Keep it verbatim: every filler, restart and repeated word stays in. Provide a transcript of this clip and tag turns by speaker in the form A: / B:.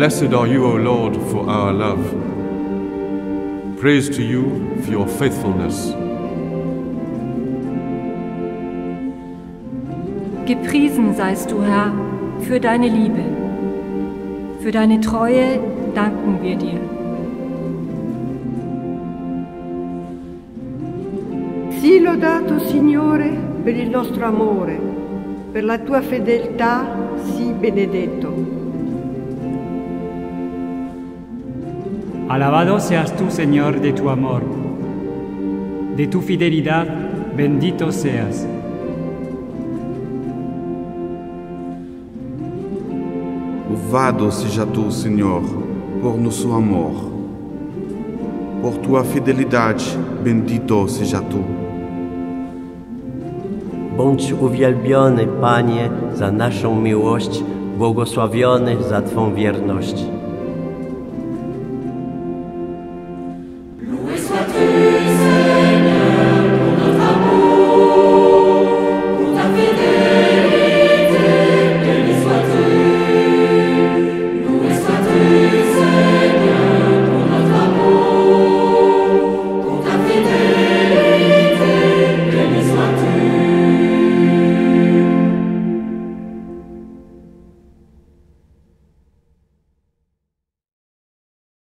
A: Blessed are you, O Lord, for our love. Praise to you for your faithfulness.
B: Gepriesen seist du, Herr, für deine Liebe. Für deine Treue danken wir dir.
C: Sii lodato, Signore, per il nostro amore, per la tua fedeltà sii benedetto.
D: Alabado seas tú, Señor, de tu amor. De tu fidelidad, bendito seas.
E: Louvado seja tu, Senhor, por nosso amor. Por tua fidelidade, bendito seja tu.
F: Bądź uwielbiony, Panie, za naszą miłość, błogosławiony za Twą wierność.